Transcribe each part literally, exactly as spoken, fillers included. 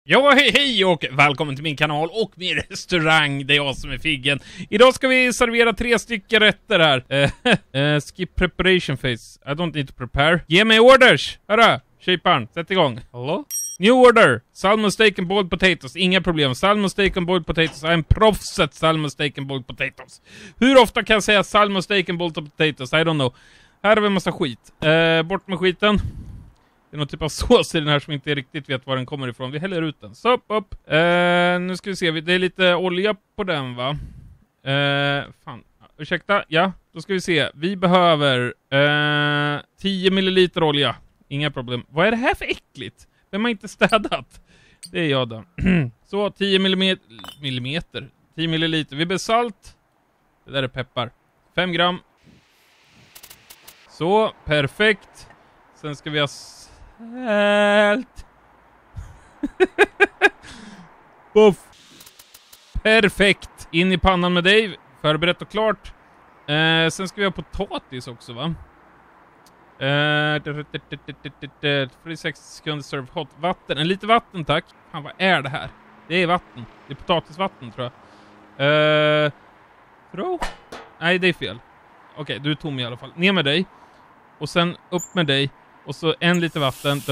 Ja, hej hej och välkommen till min kanal och min restaurang. Det är jag som är Figgen. Idag ska vi servera tre stycken rätter här. uh, Skip preparation phase. I don't need to prepare. Ge mig orders! Hörru, kyparen, sätt igång. Hallå? New order! Salmon steak and boiled potatoes. Inga problem. Salmon steak and boiled potatoes. I'm proffset salmon steak and boiled potatoes. Hur ofta kan jag säga salmon steak and boiled potatoes? I don't know. Här har vi en massa skit. Uh, bort med skiten. Det är någon typ av sås i den här som inte riktigt vet var den kommer ifrån. Vi häller ut den. Så, upp. Uh, nu ska vi se. Det är lite olja på den, va? Uh, fan. Ursäkta. Ja, då ska vi se. Vi behöver uh, tio milliliter olja. Inga problem. Vad är det här för äckligt? Vem har inte städat? Det är jag då. Så, tio millimeter. Millimeter. tio milliliter. Vi behöver salt. Det där är peppar. fem gram. Så, perfekt. Sen ska vi ha salt. Puff. Perfekt. In i pannan med dig. Förberett och klart. Eh, sen ska vi ha potatis också, va? Eh, fyrtiosex sekunder serve hot. Vatten. En lite vatten, tack. Fan, vad är det här? Det är vatten. Det är potatisvatten, tror jag. Eh, throw? Nej, det är fel. Okej, okay, du är tom i alla fall. Ner med dig. Och sen upp med dig. Och så en liter vatten.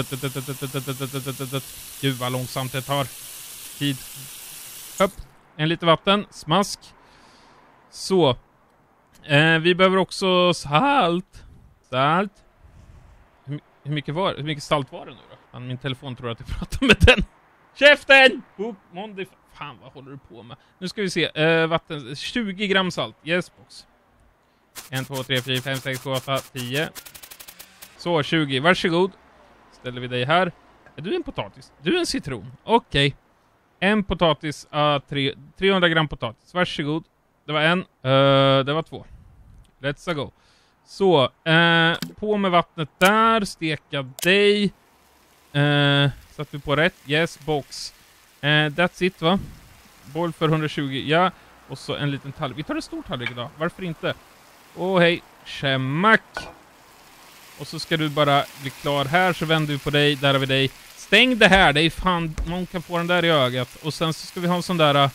Gud vad långsamt det tar tid. Upp. En liter vatten. Smask. Så. Eh, vi behöver också salt. Salt. Hur, hur mycket var Hur mycket salt var det nu då? Min telefon tror att jag pratar med den. Käften! Oh, Monday. Fan, vad håller du på med? Nu ska vi se. Eh, vatten. tjugo gram salt. Yes, box. ett, två, tre, fyra, fem, sex, sju, åtta, tio. Så, tjugo. Varsågod. Ställer vi dig här. Är du en potatis? Du är en citron. Okej. Okay. En potatis. Uh, tre, trehundra gram potatis. Varsågod. Det var en. Uh, det var två. Let's go. Så. Uh, på med vattnet där. Steka dig. Uh, satt vi på rätt. Yes, box. Uh, that's it, va? Boil för hundratjugo. Ja. Och så en liten tallrik. Vi tar en stor tallrik idag. Varför inte? Åh, oh, hej. Schemak. Och så ska du bara bli klar här. Så vänder vi på dig. Där har vi dig. Stäng det här. Det är fan. Man kan få den där i ögat. Och sen så ska vi ha en sån där. Uh,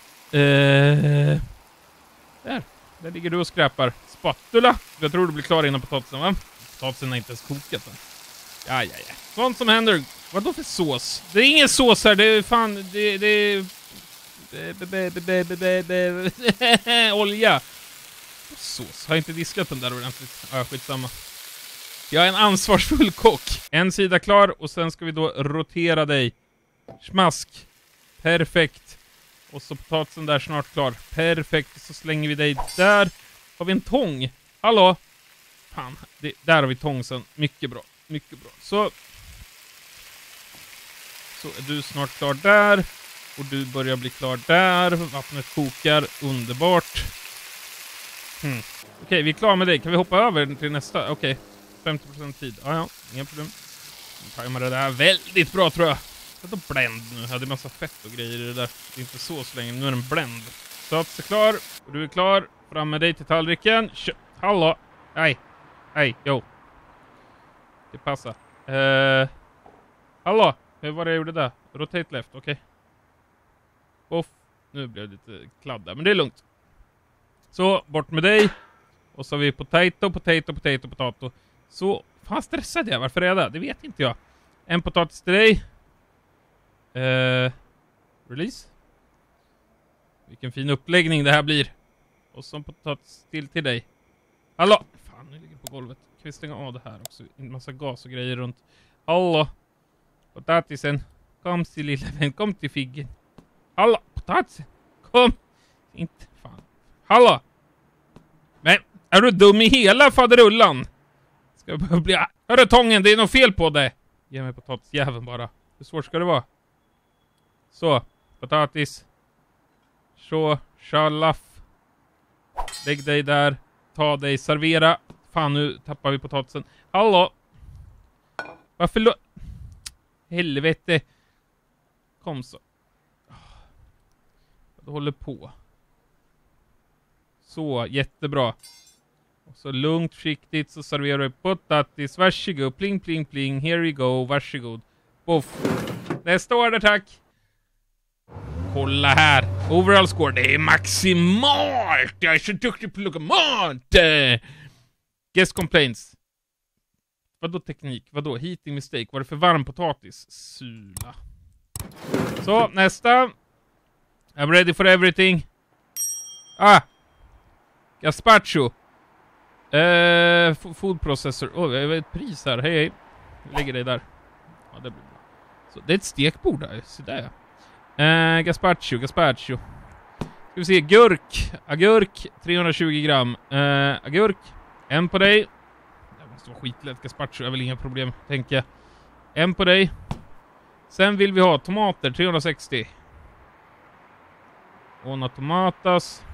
där. Där ligger du och skräpar. Spatula. Jag tror du blir klar innan potatisen, va? Potatisen är inte ens kokat än. Ja, ja, ja. Sånt som händer. Vad då för sås? Det är ingen sås här. Det är fan. Det, det är. Olja. Sås. Har jag inte diskat den där ordentligt? Ja, skitsamma. Jag är en ansvarsfull kock. En sida klar och sen ska vi då rotera dig. Smask. Perfekt. Och så potatisen där snart klar. Perfekt. Så slänger vi dig där. Har vi en tång? Hallå? Fan. Det, där har vi tångsen. Mycket bra. Mycket bra. Så. Så är du snart klar där. Och du börjar bli klar där. Vattnet kokar. Underbart. Hmm. Okej, okay, vi är klara med dig. Kan vi hoppa över till nästa? Okej. Okay. femtio procent tid. Ja, ja. Inga problem. Nu tajmar det där väldigt bra, tror jag. Jag tar blend nu. Jag hade en massa fett och grejer i det där. Det är inte så så länge. Nu är den blend. Så att det är klar. Och du är klar. Fram med dig till tallriken. Kö Hallå. Hej. Hej. Jo. Det passar. Uh, hallå. Hur var det jag gjorde där? Rotate left. Okej. Okay. Off. Nu blev det lite kladd där. Men det är lugnt. Så, bort med dig. Och så har vi potato, potato, potato, potato. Så, fan stressad jag. Varför är jag där? Det vet inte jag. En potatis till dig. Uh, release. Vilken fin uppläggning det här blir. Och så en potatis till till dig. Hallå! Fan, nu ligger på golvet. Kan vi stänga av det här också? En massa gas och grejer runt. Hallå! Potatisen. Kom till lilla vän. Kom till Figgen. Hallå! Potatisen. Kom! Inte fan. Hallå! Men, är du dum i hela faderullan? Ska jag behöva bli... Hörru tången, det är något fel på det. Ge mig potatisjäveln bara. Hur svårt ska det vara? Så, potatis. Så, shalaf. Lägg dig där. Ta dig, servera. Fan, nu tappar vi potatisen. Hallå! Varför lo... Helvete. Kom så. Du håller på. Så, jättebra. Och så lugnt, försiktigt så serverar du potatis. Varsågod, pling, pling, pling. Here we go, varsågod. Boff. Nästa order, tack. kolla här. Overall score, det är maximalt. Jag är så duktig på att laga mat. Guest complaints. Vadå teknik? Vadå? Heating mistake. Var det för varm potatis? Sula. Så, nästa. I'm ready for everything. Ah. Gazpacho. Eh, food processor. Åh, oh, jag har ett pris här. Hej, hej. Jag lägger dig där. Ja, det blir bra. Så, det är ett stekbord där. Så där. Eh, gazpacho, gazpacho. Ska vi se. Gurk. Agurk. trehundratjugo gram. Eh, agurk. En på dig. Det måste vara skitlätt. Gazpacho är väl inga problem, tänker jag. En på dig. Sen vill vi ha tomater. trehundrasextio. Una tomatas.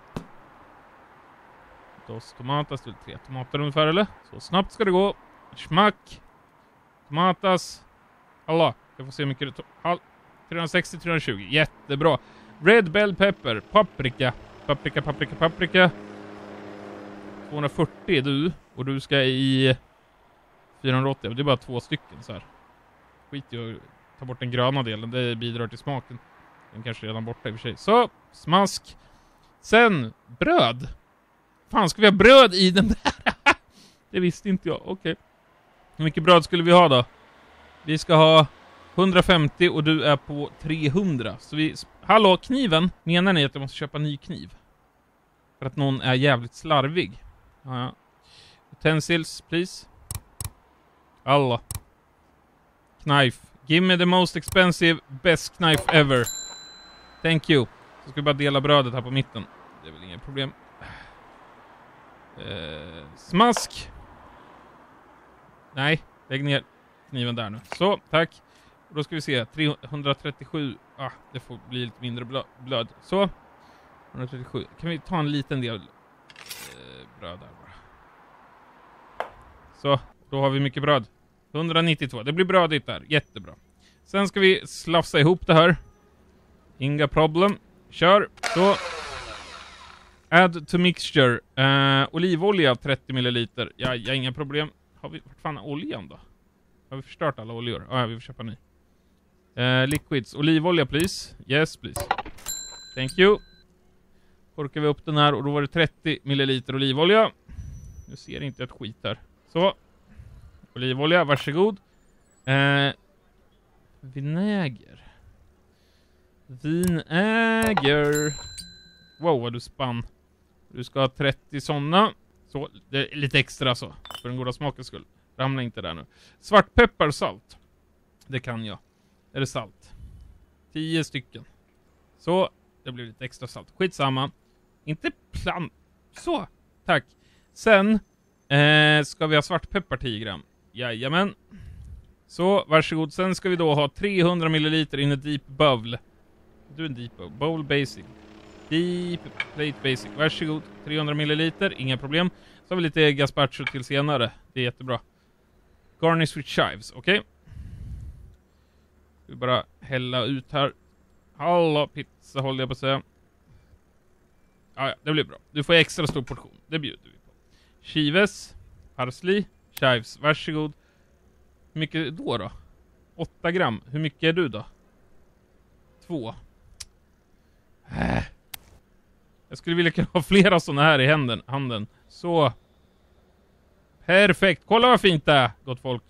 Dos tomatas. Det är tre tomater ungefär, eller? Så snabbt ska det gå. Smack. Tomatas. Alla. Jag får se hur mycket det tar. trehundrasextio till trehundratjugo. Jättebra. Red bell pepper. Paprika. Paprika, paprika, paprika. tvåhundrafyrtio är du. Och du ska i fyrahundraåttio. Det är bara två stycken så här. Skit i att ta bort den gröna delen. Det bidrar till smaken. Den kanske redan borta i och för sig. Så, smask. Sen, bröd. Fan, ska vi ha bröd i den där? Det visste inte jag. Okej. Okay. Hur mycket bröd skulle vi ha då? Vi ska ha hundrafemtio och du är på trehundra. Så vi... Hallå, kniven? Menar ni att jag måste köpa ny kniv? För att någon är jävligt slarvig. Ja. Utensils, please. Alla. Knife. Give me the most expensive, best knife ever. Thank you. Så ska vi bara dela brödet här på mitten. Det är väl inga problem. Eh, smask. Nej, lägg ner kniven där nu. Så, tack. Och då ska vi se. trehundratrettiosju. Ah, det får bli lite mindre blö blöd. Så. etthundratrettiosju. Kan vi ta en liten del eh, bröd där bara. Så, då har vi mycket bröd. hundranittiotvå. Det blir brödigt där. Jättebra. Sen ska vi slafsa ihop det här. Inga problem. Kör. Så. Add to mixture. Uh, olivolja trettio milliliter. Ja, ja, inga problem. Har vi... Vart fan är oljan då? Har vi förstört alla oljor? Ja, ah, vi får köpa ny. Uh, liquids. Olivolja, please. Yes, please. Thank you. Korkar vi upp den här och då var det trettio milliliter olivolja. Nu ser inte ett skit där. Så. Olivolja, varsågod. Uh, vinäger. Vinäger. Wow, vad du spann. Du ska ha trettio sådana. Så, det är lite extra så. För den goda smakens skull. Ramla inte där nu. Svartpeppar, salt. Det kan jag. Är det salt? tio stycken. Så, det blir lite extra salt. Skitsamma. Inte plan... Så, tack. Sen eh, ska vi ha svartpeppar tio gram. Jajamän. Så, varsågod. Sen ska vi då ha trehundra milliliter in a deep bowl. Du är en deep bowl. Bowl basic. Deep plate basic. Varsågod. trehundra milliliter. Inga problem. Så har vi lite gazpacho till senare. Det är jättebra. Garnish with chives. Okej. Okay. Vi bara hälla ut här. Hallå, pizza håller jag på att säga. Ja, ja, det blir bra. Du får extra stor portion. Det bjuder vi på. Chives. Parsley. Chives. Varsågod. Hur mycket då då? åtta gram. Hur mycket är du då? två. Äh. Jag skulle vilja kunna ha flera sådana här i handen, handen. Så. Perfekt. Kolla vad fint det är, gott folk.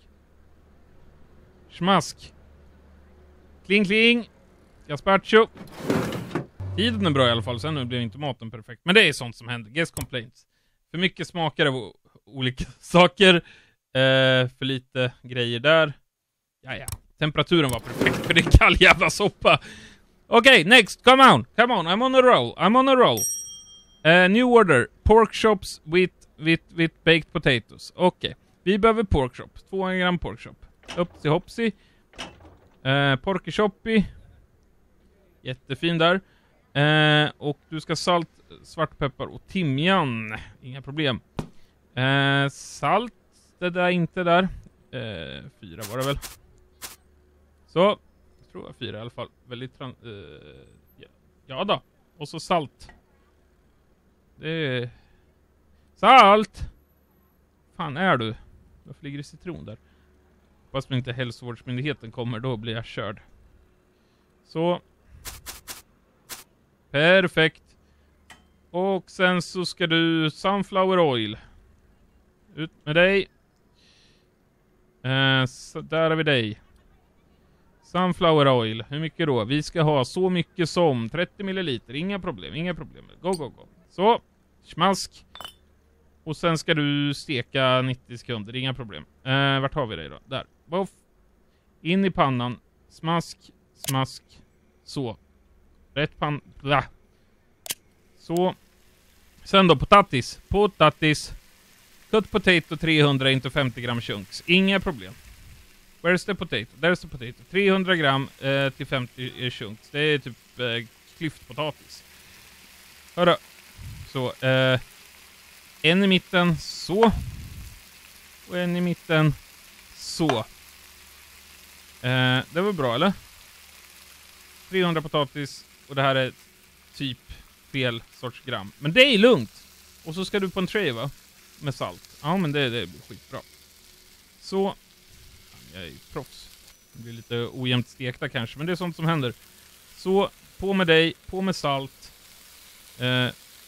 Smask. Kling, kling. Gazpacho. Tiden är bra i alla fall. Sen nu blir inte maten perfekt. Men det är sånt som händer. Guest complaints. För mycket smakar av olika saker. Eh, för lite grejer där. Jaja. Temperaturen var perfekt. För det är kall jävla soppa. Okej, okay, next. Come on. Come on. I'm on a roll. I'm on a roll. Uh, new order. Pork chops with, with, with baked potatoes. Okej. Okay. Vi behöver pork chops. tvåhundra gram pork chop. Upp till hopsi. Uh, porky choppy. Jättefin där. Uh, och du ska salt, svartpeppar och timjan. Inga problem. Uh, salt. Det där inte där. Uh, fyra var det väl. Så. Jag tror jag fyra i alla fall. Väldigt trans... Uh, ja. ja då. Och så salt. Det är... Salt! Fan är du? Varför ligger det citron där? Fast inte hälsovårdsmyndigheten kommer, då blir jag körd. Så. Perfekt. Och sen så ska du sunflower oil. Ut med dig. Eh, så där har vi dig. Sunflower oil. Hur mycket då? Vi ska ha så mycket som trettio milliliter. Inga problem, inga problem. Go, go, go. Så. Smask. Och sen ska du steka nittio sekunder. Inga problem. Eh, vart har vi dig då? Där. Boff. In i pannan. Smask. Smask. Så. Rätt pann. Blah. Så. Sen då potatis. Potatis. Cut potato trehundra into femtio gram chunks. Inga problem. Where's the potato? There's the potato. trehundra gram eh, till femtio chunks. Det är typ eh, klyftpotatis. Hörru. Så. Eh, en i mitten. Så. Och en i mitten. Så. Eh, det var bra, eller? trehundra potatis. Och det här är typ fel sorts gram. Men det är lugnt. Och så ska du på en tray, va? Med salt. Ja, men det, det blir skitbra. Så. Jag är ju proffs. Det blir lite ojämnt stekta kanske. Men det är sånt som händer. Så. På med dig. På med salt. Eh,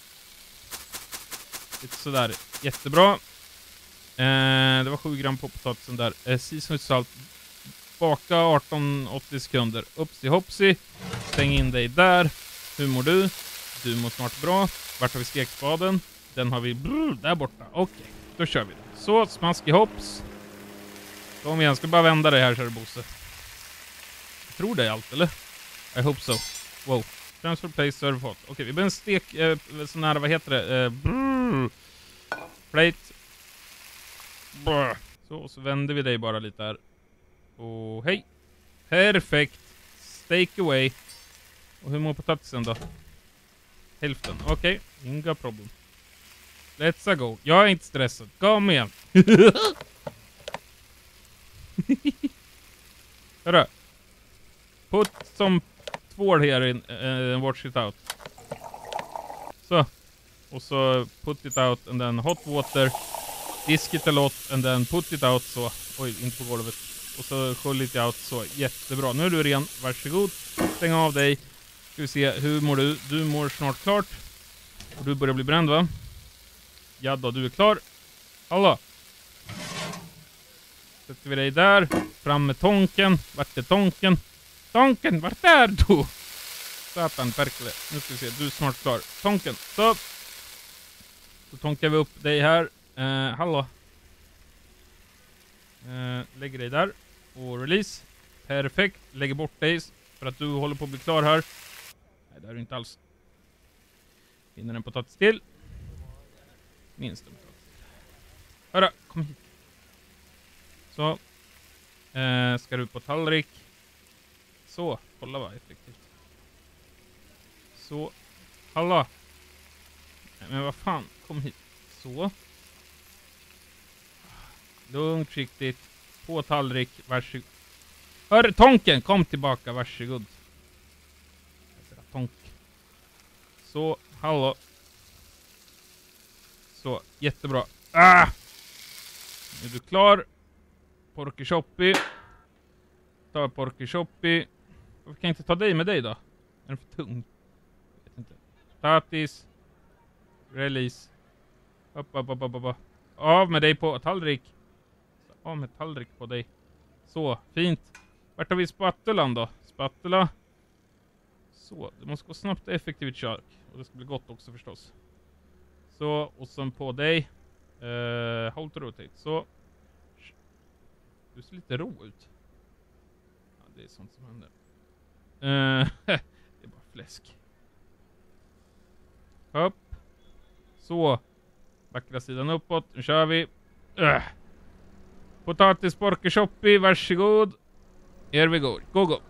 lite sådär. Jättebra. Eh, det var sju gram på potatisen där. Eh, season with salt. Baka arton åttio sekunder. Uppsi hoppsi. Stäng in dig där. Hur mår du? Du mår snart bra. Vart har vi stekspaden? Den har vi brr, där borta. Okej, okay, då kör vi det. Så, smaskig hopps. Kom igen, ska bara vända dig här, kör Bosse. Jag tror det är allt, eller? I hope so. Wow. Transfer place, serve hot. Okej, okay, vi börjar en stek, eh, sån här, vad heter det? Eh, brr. Plate. Brr. Så, och så vänder vi dig bara lite här. Och hej. Perfekt. Steak away. Och hur mår potatisen då? Hälften. Okej, okay. Inga problem. Let's go. Jag är inte stressad. Kom igen. Hörru. Put some tvål here in uh, and watch it out. Så. Och så put it out and then hot water. Disk it a lot and then put it out så. Oj, inte på golvet. Och så skölj lite out så. Jättebra. Nu är du ren. Varsågod. Stäng av dig. Ska vi se, hur mår du? Du mår snart klart. Och du börjar bli bränd, va? Ja då, du är klar. Hallå. Sätter vi dig där. Fram med tonken. Vart är tonken? Tonken, vart är du? Satan, perkele. Nu ska vi se, du är snart klar. Tonken, så. Så tonkar vi upp dig här. Eh, hallå. Eh, lägger dig där. Och release. Perfekt. Lägger bort dig. För att du håller på att bli klar här. Nej, det är du inte alls. Hinner en potatis till. Minst en potatis till. Hörru, kom hit. Så. Eh, ska du på tallrik. Så, kolla vad effektivt. Så. Hallå. Nej, men vad fan, kom hit. Så. Lugnt, försiktigt. På tallrik, varsågod. Hör, tonken, kom tillbaka, varsågod. Tonk. Så, hallå. Så, jättebra. Ah! Nu är du klar. Porky Choppy. Ta Porky Choppy. Varför kan jag inte ta dig med dig då? Är den för tung? Jag vet inte. Tatis. Release. Upp, upp, upp, upp, upp. Av med dig på tallrik. Av med tallrik på dig. Så, fint. Vart har vi spatulan då? Spatula. Så, det måste gå snabbt och effektivt kök. Och det ska bli gott också förstås. Så, och sen på dig. Uh, hold to rotate. Så. Du ser lite rå ut. Ja, det är sånt som händer. Uh, det är bara fläsk. Upp. Så. Vackra sidan uppåt. Nu kör vi. Uh. Potatis Porky Choppy, varsågod. Here we go. Go, go.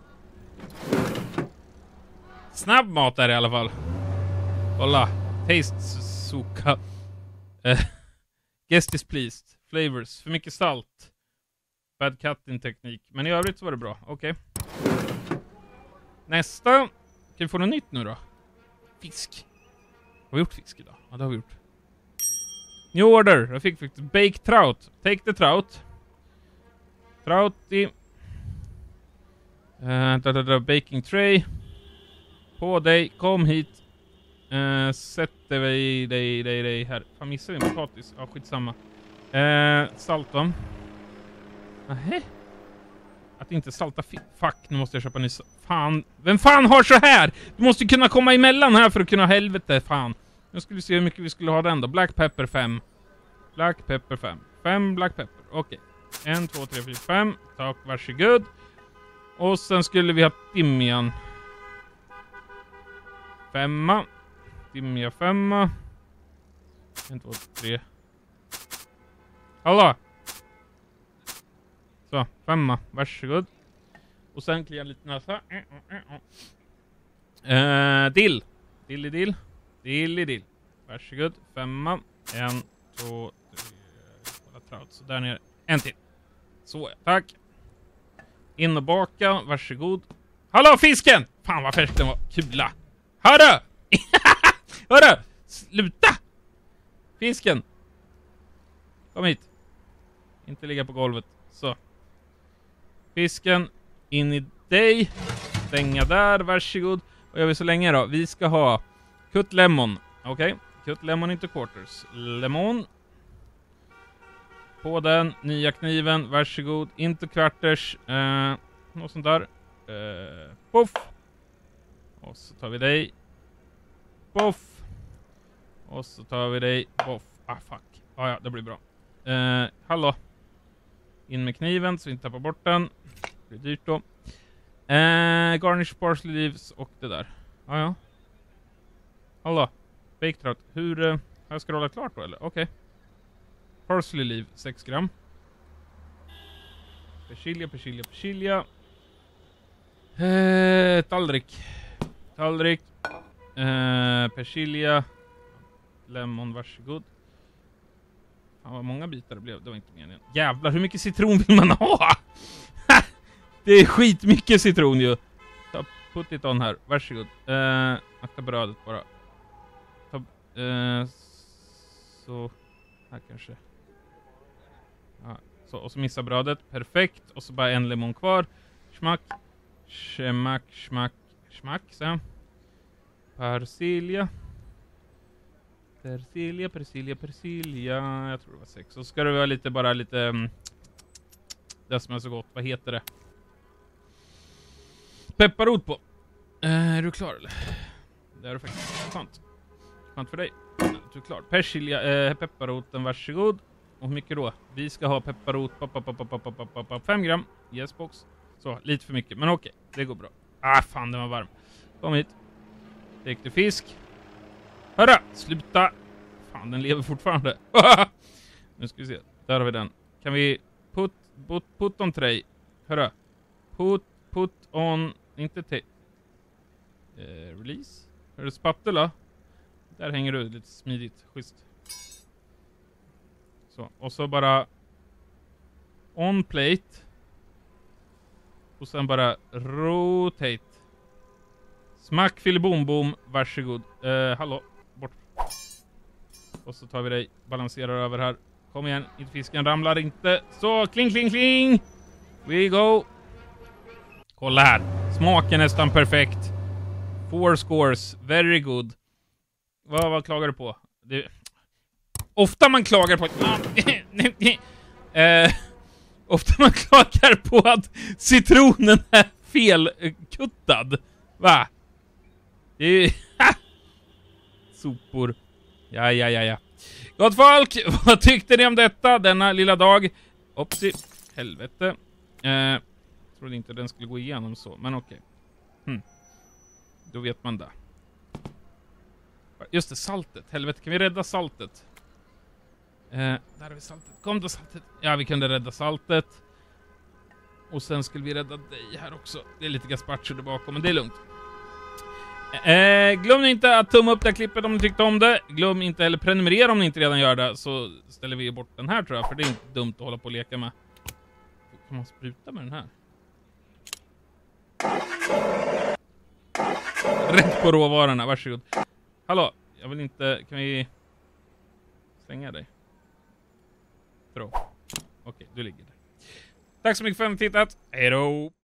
Snabb mat där i alla fall. Kolla. Taste suka. Uh. Guest is pleased. Flavors. För mycket salt. Bad cutting teknik. Men i övrigt så var det bra. Okej. Okay. Nästa. Kan vi få något nytt nu då? Fisk. Har vi gjort fisk idag? Ja, det har vi gjort. New order. Jag fick faktiskt baked trout. Take the trout. Trout i. Uh, da, da, da, baking tray. På dig. Kom hit. Uh, sätter vi dig, dig, dig här. Fan, missar vi en potatis? Ja, skitsamma. Uh, salt då. Nähä. Att inte salta fi- Fuck, nu måste jag köpa ny. Fan, vem fan har så här? Du måste ju kunna komma emellan här för att kunna helvete, fan. Nu skulle vi se hur mycket vi skulle ha den då. Black pepper fem. Black pepper fem. fem black pepper, okej. Okay. en, två, tre, fyra, fem. Tack, varsågod. Och sen skulle vi ha timjan. Femma. Timja femma. en, två, tre. Hallå! Så, femma. Varsågod. Och sen kliar lite näsa. Uh, dill. Dill i dill. Dill i dill. Varsågod. Femma. En, två, tre. Så där nere. En till. Så, tack. In och baka. Varsågod. Hallå, fisken! Fan vad färsk den var. Kula. Hörru! Hörru! Sluta! Fisken. Kom hit. Inte ligga på golvet. Så. Fisken. In i dig. Stänga där. Varsågod. Vad gör vi så länge då? Vi ska ha cut lemon. Okej. Okay. Cut lemon into quarters. Lemon. På den. Nya kniven. Varsågod. Into kvarters. Eh, något sånt där. Eh, puff. Och så tar vi dig. Puff. Och så tar vi dig. Puff. Ah, fuck. Ah, ja, det blir bra. Eh, hallå. In med kniven så vi inte tappar bort den. Det blir dyrt då. Eh, garnish parsley leaves och det där. Ah, ja. Hallå. Baked trout. Hur... Eh, jag ska rolla klart då eller? Okej. Okay. Parsley leaf. sex gram. Persilja, persilja, persilja. Eh, tallrik. Tallrik. Eh, persilja. Lemon, varsågod. Fan vad många bitar det blev. Det var inte meningen. Jävlar, hur mycket citron vill man ha? Det är skitmycket citron ju. Ta, put it on här. Varsågod. Eh, akta brödet bara. Ta, eh, så. Här kanske. Ja, så, och så missa brödet. Perfekt. Och så bara en lemon kvar. Smack. Smack, smack, smack. Så. Persilja. Persilja, persilja, persilja. Jag tror det var sex. Så ska det vara lite, bara lite... Um, det som är så gott. Vad heter det? Pepparrot på. Uh, är du klar eller? Det är du faktiskt. Skönt. Skönt för dig. Du är klar. Persilja, uh, pepparroten, varsågod. Och hur mycket då? Vi ska ha pepparrot. fem gram. Yes box. Så, lite för mycket. Men okej, okay, det går bra. Ah, fan, den var varm. Kom hit. Tek du fisk. Hörru, sluta. Fan, den lever fortfarande. Nu ska vi se. Där har vi den. Kan vi put, put, put on tray. Hörru. Put, put on... Inte te... Eh, release. Är det spatula? Där hänger du lite smidigt. Schysst. Så, och så bara... On plate. Och sen bara rotate. Smack, filibom, bom. Varsågod. Eh, hallå. Bort. Och så tar vi dig. Balanserar över här. Kom igen. Inte fisken ramlar inte. Så, kling, kling, kling. We go. Kolla här. Smaken är nästan perfekt. Four scores. Very good. Vad, vad klagar du på? Det... Ofta man klagar på... eh, ofta man klagar på att citronen är felkuttad. Va? Det är ju... Sopor. Ja, ja, ja, ja. Gott folk, vad tyckte ni om detta denna lilla dag? Opsi. Helvete. Eh, trodde inte den skulle gå igenom så, men okej. Okay. Hmm. Då vet man det. Just det, saltet. Helvete, kan vi rädda saltet? Eh, där har vi saltet. Kom då saltet. Ja, vi kunde rädda saltet. Och sen skulle vi rädda dig här också. Det är lite gazpacho där bakom, men det är lugnt. Eh, glöm inte att tumma upp det här klippet om ni tyckte om det. Glöm inte heller prenumerera om ni inte redan gör det. Så ställer vi bort den här tror jag. För det är inte dumt att hålla på och leka med. Kan man spruta med den här? Rätt på råvarorna, varsågod. Hallå, jag vill inte... Kan vi... Stänga dig? Bra. Okej, du ligger där. Tack så mycket för att ni tittat. Hej då!